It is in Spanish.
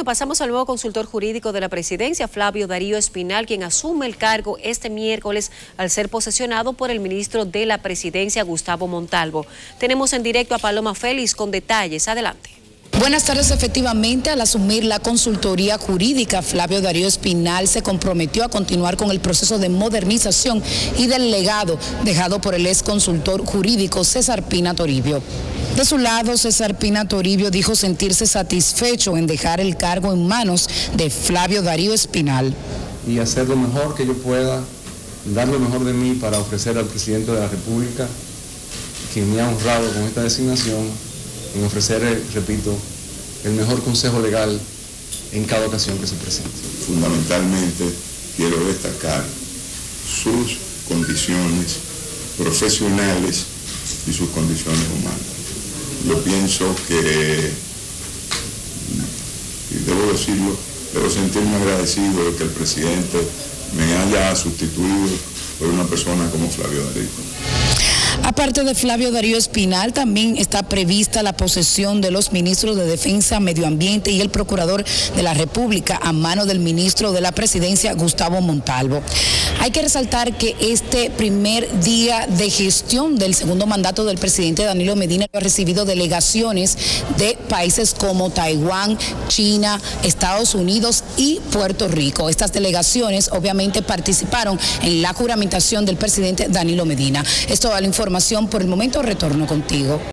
Bueno, pasamos al nuevo consultor jurídico de la presidencia, Flavio Darío Espinal, quien asume el cargo este miércoles al ser posesionado por el ministro de la presidencia, Gustavo Montalvo. Tenemos en directo a Paloma Félix con detalles. Adelante. Buenas tardes. Efectivamente, al asumir la consultoría jurídica, Flavio Darío Espinal se comprometió a continuar con el proceso de modernización y del legado dejado por el ex consultor jurídico César Pina Toribio. De su lado, César Pina Toribio dijo sentirse satisfecho en dejar el cargo en manos de Flavio Darío Espinal. Y hacer lo mejor que yo pueda, dar lo mejor de mí para ofrecer al presidente de la República, quien me ha honrado con esta designación, en ofrecer, repito, el mejor consejo legal en cada ocasión que se presente. Fundamentalmente quiero destacar sus condiciones profesionales y sus condiciones humanas. Yo pienso que, y debo decirlo, debo sentirme agradecido de que el presidente me haya sustituido por una persona como Flavio Darío. Aparte de Flavio Darío Espinal, también está prevista la posesión de los ministros de Defensa, Medio Ambiente y el Procurador de la República a mano del ministro de la Presidencia, Gustavo Montalvo. Hay que resaltar que este primer día de gestión del segundo mandato del presidente Danilo Medina ha recibido delegaciones de países como Taiwán, China, Estados Unidos y Puerto Rico. Estas delegaciones obviamente participaron en la juramentación del presidente Danilo Medina. Esto da la información. Por el momento retorno contigo.